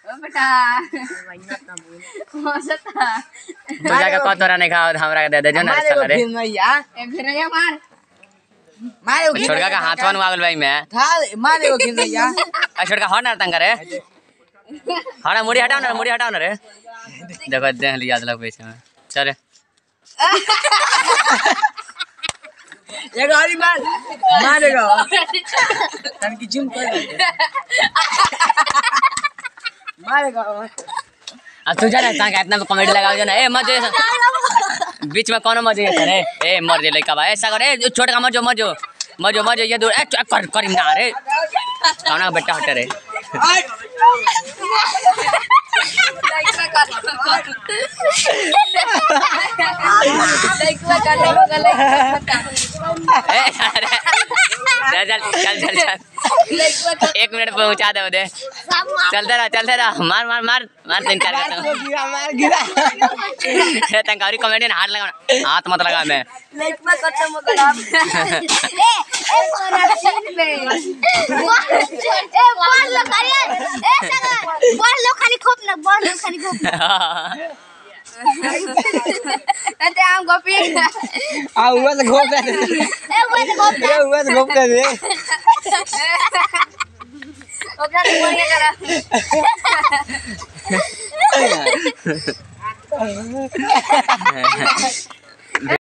बेटा मौसता तू जाके कह तोरा नहीं खाओ हमरा के दे दे जो ना साला रे ए भिरैया मार मारे छोड़का का हाथवा नु आगल भाई मैं था मारे वो गिरैया आ छोड़का हट ना तंग रे हटा मुड़ी हटाओ ना रे देखो देख लिया लग पीछे में चल ये गाड़ी मारेगा तन की जिम कर मारेगा आ तू जाना तंग इतना कॉमेडी लगाओ जो ना ए मत बीच में कौन मजे करे ए मर जे लइका बा ऐसा करे छोटका मजो ये दूर ए कर ना रे कौन का बेटा हटे रे चल 1 मिनट पहुंचा दे चलते रहा मार 3-4 मार गिरा तंकारी कॉमेडियन हाथ मत लगा मैं आम गोपी हुआ तो घोप कर दे ओकरा तो बढ़िया करा